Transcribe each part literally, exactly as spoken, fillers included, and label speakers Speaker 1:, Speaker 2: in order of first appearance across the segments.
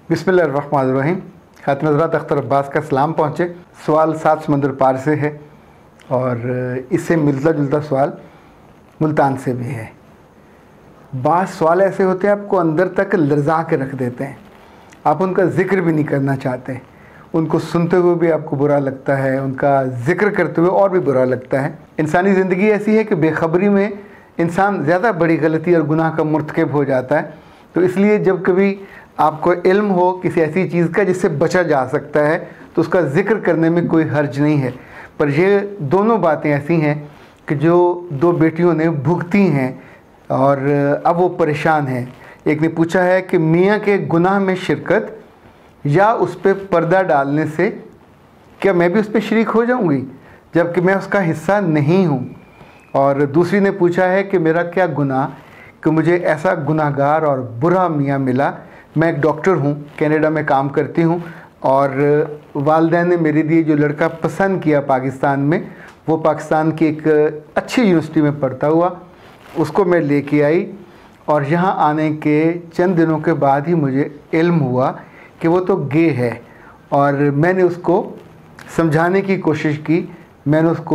Speaker 1: बिस्मिल्लाहिर्रहमानिर्रहीम। खातिन हज़रात, अख्तर अब्बास का सलाम पहुँचे। सवाल सात समंदर पार से है और इससे मिलता जुलता सवाल मुल्तान से भी है। बात सवाल ऐसे होते हैं आपको अंदर तक लर्जा के रख देते हैं, आप उनका ज़िक्र भी नहीं करना चाहते, उनको सुनते हुए भी आपको बुरा लगता है, उनका ज़िक्र करते हुए और भी बुरा लगता है। इंसानी ज़िंदगी ऐसी है कि बेखबरी में इंसान ज़्यादा बड़ी गलती और गुनाह का मुर्तकब हो जाता है। तो इसलिए जब कभी आपको इल्म हो किसी ऐसी चीज़ का जिससे बचा जा सकता है तो उसका ज़िक्र करने में कोई हर्ज नहीं है। पर ये दोनों बातें ऐसी हैं कि जो दो बेटियों ने भुगती हैं और अब वो परेशान हैं। एक ने पूछा है कि मियाँ के गुनाह में शिरकत या उस पर पर्दा डालने से क्या मैं भी उस पर शरीक हो जाऊँगी जबकि मैं उसका हिस्सा नहीं हूँ। और दूसरी ने पूछा है कि मेरा क्या गुनाह कि मुझे ऐसा गुनाहगार और बुरा मियाँ मिला। मैं एक डॉक्टर हूँ, कनाडा में काम करती हूँ और वालिदैन ने मेरे लिए जो लड़का पसंद किया पाकिस्तान में, वो पाकिस्तान की एक अच्छी यूनिवर्सिटी में पढ़ता हुआ, उसको मैं लेके आई और यहाँ आने के चंद दिनों के बाद ही मुझे इल्म हुआ कि वो तो गे है। और मैंने उसको समझाने की कोशिश की, मैंने उसको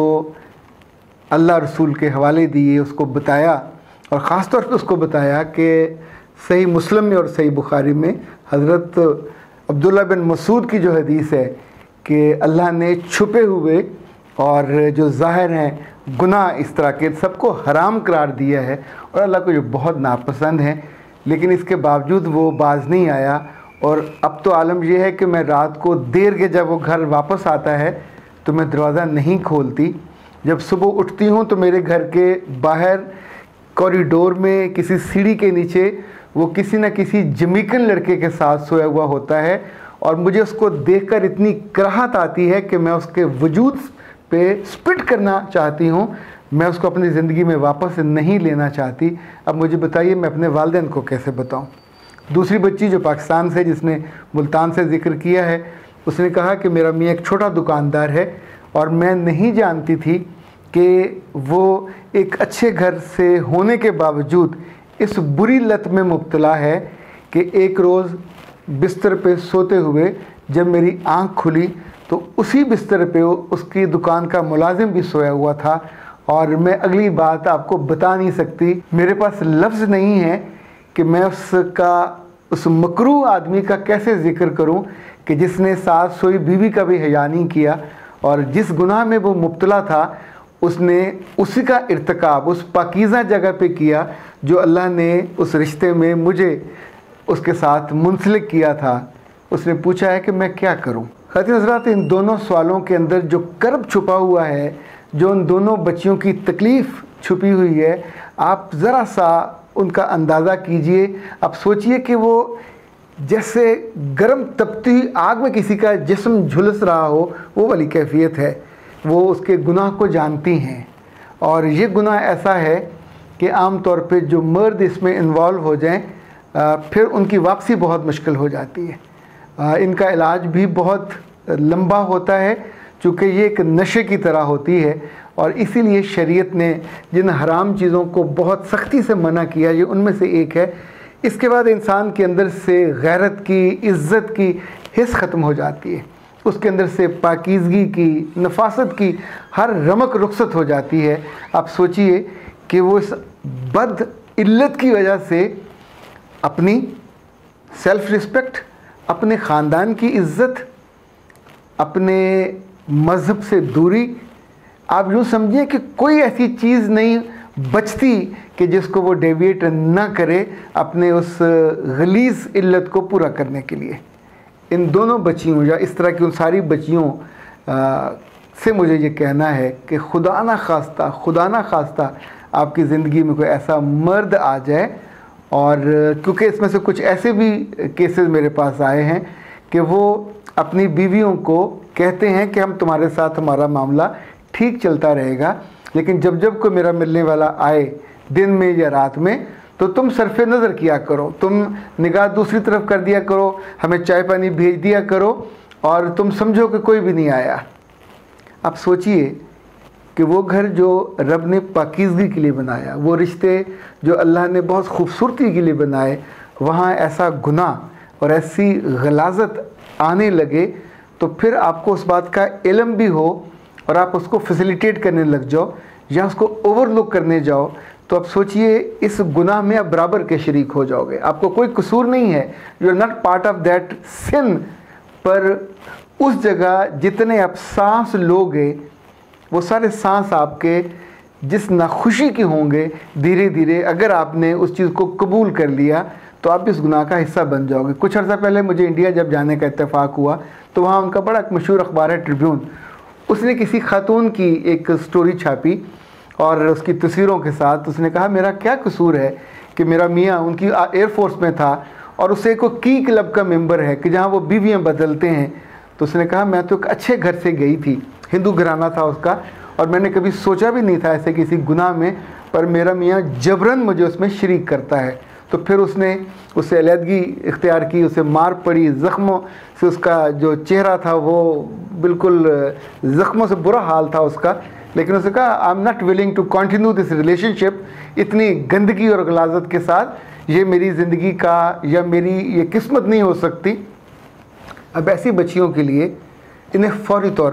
Speaker 1: अल्लाह रसूल के हवाले दिए, उसको बताया और ख़ास तौर पे उसको बताया कि सही मुस्लिम में और सही बुखारी में हज़रत अब्दुल्ला बिन मसूद की जो हदीस है कि अल्लाह ने छुपे हुए और जो ज़ाहिर हैं गुनाह इस तरह के सबको हराम करार दिया है और अल्लाह को जो बहुत नापसंद हैं। लेकिन इसके बावजूद वो बाज नहीं आया। और अब तो आलम यह है कि मैं रात को देर के जब वो घर वापस आता है तो मैं दरवाज़ा नहीं खोलती। जब सुबह उठती हूँ तो मेरे घर के बाहर कॉरिडोर में किसी सीढ़ी के नीचे वो किसी न किसी जमीकन लड़के के साथ सोया हुआ होता है और मुझे उसको देखकर इतनी कराहत आती है कि मैं उसके वजूद पे स्पिट करना चाहती हूँ। मैं उसको अपनी ज़िंदगी में वापस नहीं लेना चाहती। अब मुझे बताइए मैं अपने वालिदैन को कैसे बताऊँ। दूसरी बच्ची जो पाकिस्तान से, जिसने मुल्तान से ज़िक्र किया है, उसने कहा कि मेरा मियाँ एक छोटा दुकानदार है और मैं नहीं जानती थी कि वो एक अच्छे घर से होने के बावजूद इस बुरी लत में मुब्तला है कि एक रोज़ बिस्तर पे सोते हुए जब मेरी आंख खुली तो उसी बिस्तर पे उसकी दुकान का मुलाजिम भी सोया हुआ था। और मैं अगली बात आपको बता नहीं सकती, मेरे पास लफ्ज़ नहीं है कि मैं उसका उस मकरू आदमी का कैसे ज़िक्र करूं कि जिसने साथ सोई बीवी का भी हया नहीं किया और जिस गुनाह में वो मुब्तला था उसने उसी का इर्तिकाब उस पाकीज़ा जगह पे किया जो अल्लाह ने उस रिश्ते में मुझे उसके साथ मुंसलिक किया था। उसने पूछा है कि मैं क्या करूं। खातिन हज़रात, इन दोनों सवालों के अंदर जो कर्ब छुपा हुआ है, जो उन दोनों बच्चियों की तकलीफ़ छुपी हुई है, आप ज़रा सा उनका अंदाज़ा कीजिए। आप सोचिए कि वो जैसे गर्म तपती आग में किसी का जिस्म झुलस रहा हो, वो वाली कैफियत है। वो उसके गुनाह को जानती हैं और ये गुनाह ऐसा है कि आम तौर पे जो मर्द इसमें इन्वॉल्व हो जाएं फिर उनकी वापसी बहुत मुश्किल हो जाती है। इनका इलाज भी बहुत लंबा होता है चूँकि ये एक नशे की तरह होती है और इसीलिए शरीयत ने जिन हराम चीज़ों को बहुत सख्ती से मना किया, ये उनमें से एक है। इसके बाद इंसान के अंदर से गैरत की, इज़्ज़त की हिस्स ख़त्म हो जाती है, उसके अंदर से पाकीज़गी की, नफासत की हर रमक रुखसत हो जाती है। आप सोचिए कि वो इस बद इल्लत की वजह से अपनी सेल्फ़ रिस्पेक्ट, अपने ख़ानदान की इज़्ज़त, अपने मज़हब से दूरी, आप यूँ समझिए कि कोई ऐसी चीज़ नहीं बचती कि जिसको वो डेविएट ना करे अपने उस गलीज़ इल्लत को पूरा करने के लिए। इन दोनों बच्चियों या इस तरह की उन सारी बच्चियों आ, से मुझे ये कहना है कि खुदा ना खास्ता खुदा ना खास्ता आपकी ज़िंदगी में कोई ऐसा मर्द आ जाए। और क्योंकि इसमें से कुछ ऐसे भी केसेस मेरे पास आए हैं कि वो अपनी बीवियों को कहते हैं कि हम तुम्हारे साथ हमारा मामला ठीक चलता रहेगा, लेकिन जब जब कोई मेरा मिलने वाला आए दिन में या रात में तो तुम सरफ़े नज़र किया करो, तुम निगाह दूसरी तरफ कर दिया करो, हमें चाय पानी भेज दिया करो और तुम समझो कि कोई भी नहीं आया। आप सोचिए कि वो घर जो रब ने पाकीज़गी के लिए बनाया, वो रिश्ते जो अल्लाह ने बहुत खूबसूरती के लिए बनाए, वहाँ ऐसा गुनाह और ऐसी गलाजत आने लगे तो फिर आपको उस बात का इल्म भी हो और आप उसको फैसिलिटेट करने लग जाओ या उसको ओवरलुक करने जाओ, तो आप सोचिए इस गुनाह में आप बराबर के शरीक हो जाओगे। आपको कोई कसूर नहीं है, you are not part of that sin, पर उस जगह जितने आप सांस लोगे वो सारे सांस आपके जिस नाखुशी के होंगे, धीरे धीरे अगर आपने उस चीज़ को कबूल कर लिया तो आप इस गुनाह का हिस्सा बन जाओगे। कुछ अर्सा पहले मुझे इंडिया जब जाने का इत्तेफाक हुआ तो वहाँ उनका बड़ा मशहूर अखबार है ट्रिब्यून, उसने किसी खातून की एक स्टोरी छापी और उसकी तस्वीरों के साथ उसने कहा मेरा क्या कसूर है कि मेरा मियाँ उनकी एयरफोर्स में था और उसे को की क्लब का मेंबर है कि जहाँ वो बीवियाँ बदलते हैं। तो उसने कहा मैं तो एक अच्छे घर से गई थी, हिंदू घराना था उसका, और मैंने कभी सोचा भी नहीं था ऐसे किसी गुनाह में, पर मेरा मियाँ जबरन मुझे उसमें शरीक करता है। तो फिर उसने उससे अलहदगी इख्तियार की, उसे मार पड़ी, ज़ख्मों से उसका जो चेहरा था वो बिल्कुल ज़ख्मों से बुरा हाल था उसका, लेकिन उसने कहा I am not willing to continue this relationship, इतनी गंदगी और गलाजत के साथ ये मेरी ज़िंदगी का या मेरी ये किस्मत नहीं हो सकती। अब ऐसी बच्चियों के लिए इन्हें फौरी तौर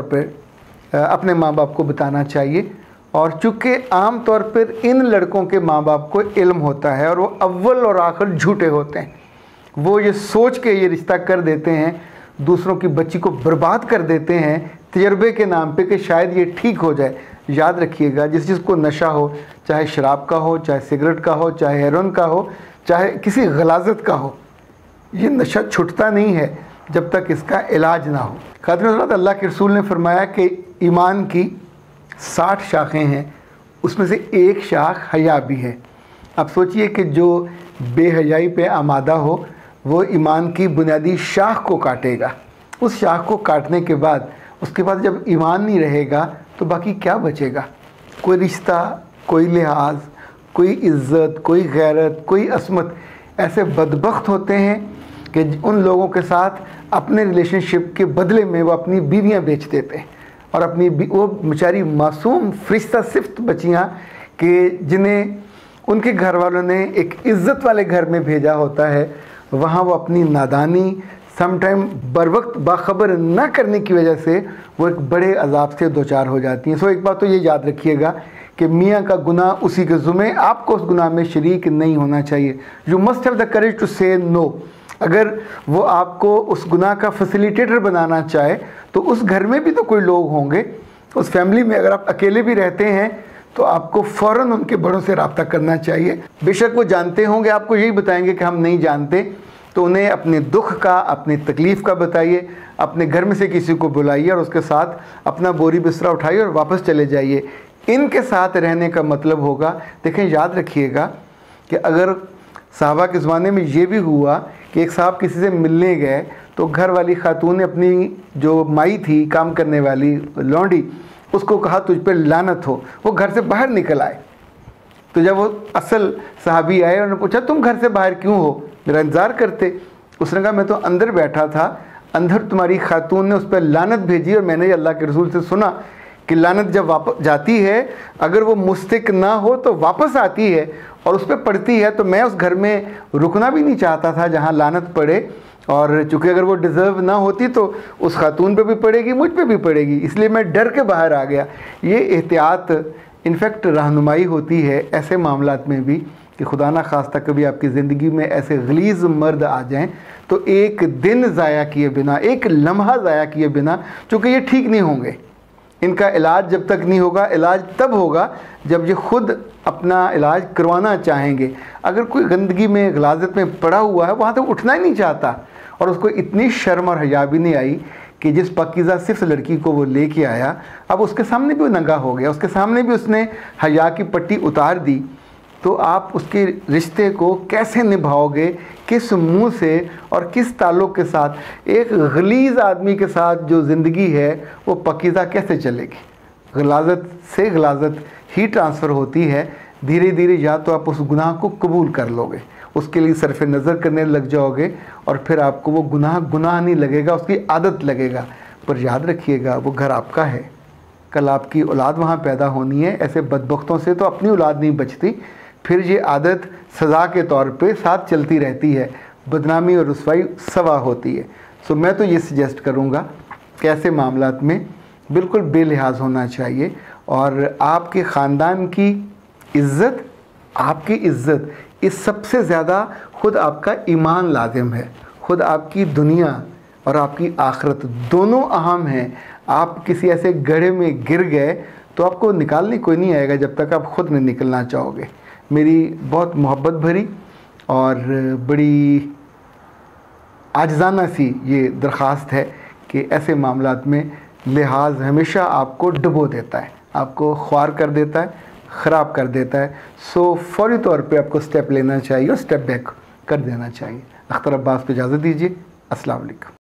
Speaker 1: पर अपने माँ बाप को बताना चाहिए, और चूँकि आम तौर पर इन लड़कों के माँ बाप को इल्म होता है और वो अव्वल और आखिर झूठे होते हैं, वो ये सोच के ये रिश्ता कर देते हैं, दूसरों की बच्ची को बर्बाद कर देते हैं तजर्बे के नाम पे कि शायद ये ठीक हो जाए। याद रखिएगा, जिस चीज़ को नशा हो, चाहे शराब का हो, चाहे सिगरेट का हो, चाहे हेरोइन का हो, चाहे किसी गलाजत का हो, ये नशा छूटता नहीं है जब तक इसका इलाज ना हो। खातिन अल्लाह के रसूल ने फरमाया कि ईमान की साठ शाखें हैं, उसमें से एक शाख हया भी है। अब सोचिए कि जो बेहयाई पे आमादा हो वो ईमान की बुनियादी शाख को काटेगा, उस शाख को काटने के बाद उसके बाद जब ईमान नहीं रहेगा तो बाकी क्या बचेगा? कोई रिश्ता, कोई लिहाज, कोई इज़्ज़त, कोई गैरत, कोई असमत। ऐसे बदबख्त होते हैं कि उन लोगों के साथ अपने रिलेशनशिप के बदले में वो अपनी बीवियां बेच देते हैं, और अपनी वो बेचारी मासूम फरिश्ता सिफ्त बच्चियाँ कि जिन्हें उनके घर वालों ने एक इज़्ज़त वाले घर में भेजा होता है, वहाँ वो अपनी नादानी समटाइम बर वक्त बाखबर न करने की वजह से वो एक बड़े अजाब से दो चार हो जाती हैं। सो एक बात तो ये याद रखिएगा कि मियाँ का गुनाह उसी के ज़ुम्मे, आपको उस गुनाह में शरीक नहीं होना चाहिए। You must have the courage to say no. अगर वो आपको उस गुनाह का फैसिलिटेटर बनाना चाहे तो उस घर में भी तो कोई लोग होंगे, उस फैमिली में अगर आप अकेले भी रहते हैं तो आपको फ़ौरन उनके बड़ों से रब्ता करना चाहिए। बेशक वो जानते होंगे, आपको यही बताएंगे कि हम नहीं जानते, तो उन्हें अपने दुख का, अपनी तकलीफ़ का बताइए, अपने घर में से किसी को बुलाइए और उसके साथ अपना बोरी बिस्तरा उठाइए और वापस चले जाइए। इनके साथ रहने का मतलब होगा, देखें याद रखिएगा कि अगर साहबा के ज़माने में ये भी हुआ कि एक साहब किसी से मिलने गए तो घर वाली खातून ने अपनी जो माई थी, काम करने वाली लौंडी, उसको कहा तुझ पे लानत हो। वो घर से बाहर निकल आए, तो जब वो असल साहबी आए उन्होंने पूछा तुम घर से बाहर क्यों हो, मेरा इंतज़ार करते। उसने कहा मैं तो अंदर बैठा था, अंदर तुम्हारी खातून ने उस पर लानत भेजी और मैंने अल्लाह के रसूल से सुना कि लानत जब वापस जाती है, अगर वो मुस्तक ना हो तो वापस आती है और उस पर पड़ती है, तो मैं उस घर में रुकना भी नहीं चाहता था जहाँ लानत पड़े, और चूँकि अगर वो डिज़र्व ना होती तो उस खातून पे भी पड़ेगी, मुझ पे भी पड़ेगी, इसलिए मैं डर के बाहर आ गया। ये एहतियात इनफैक्ट रहनुमाई होती है ऐसे मामलात में भी कि खुदा ना खास्ता कभी आपकी ज़िंदगी में ऐसे गलीज़ मर्द आ जाएं तो एक दिन ज़ाया किए बिना, एक लम्हा ज़ाया किए बिना, चूँकि ये ठीक नहीं होंगे, इनका इलाज जब तक नहीं होगा, इलाज तब होगा जब ये खुद अपना इलाज करवाना चाहेंगे। अगर कोई गंदगी में, गलाजत में पड़ा हुआ है, वहाँ तो उठना ही नहीं चाहता, और उसको इतनी शर्म और हया भी नहीं आई कि जिस पाकीज़ा सिर्फ लड़की को वो लेके आया, अब उसके सामने भी वो नंगा हो गया, उसके सामने भी उसने हया की पट्टी उतार दी, तो आप उसके रिश्ते को कैसे निभाओगे, किस मुंह से और किस ताल्लुक़ के साथ? एक गलीज़ आदमी के साथ जो ज़िंदगी है वो पाकीज़ा कैसे चलेगी? गलाजत से गलाजत ही ट्रांसफ़र होती है धीरे धीरे। या तो आप उस गुनाह को कबूल कर लोगे, उसके लिए सरफ नज़र करने लग जाओगे, और फिर आपको वो गुनाह गुनाह नहीं लगेगा, उसकी आदत लगेगा। पर याद रखिएगा वो घर आपका है, कल आपकी औलाद वहाँ पैदा होनी है। ऐसे बदबख्तों से तो अपनी औलाद नहीं बचती, फिर ये आदत सज़ा के तौर पे साथ चलती रहती है। बदनामी और रुसवाई सवा होती है। सो मैं तो ये सजेस्ट करूँगा कि ऐसे मामलात में बिल्कुल बेलिहाज होना चाहिए और आपके ख़ानदान की इज़्ज़त, आपकी इज़्ज़त, इस सबसे ज़्यादा ख़ुद आपका ईमान लाजिम है, ख़ुद आपकी दुनिया और आपकी आखिरत दोनों अहम हैं। आप किसी ऐसे गड्ढे में गिर गए तो आपको निकालने कोई नहीं आएगा जब तक आप ख़ुद नहीं निकलना चाहोगे। मेरी बहुत मोहब्बत भरी और बड़ी आजिज़ाना सी ये दरख्वास्त है कि ऐसे मामलात में लिहाज हमेशा आपको डुबो देता है, आपको ख्वार कर देता है, ख़राब कर देता है। सो फौरी तौर पे आपको स्टेप लेना चाहिए और स्टेप बैक कर देना चाहिए। अख्तर अब्बास को इजाज़त दीजिए। अस्सलाम वालेकुम।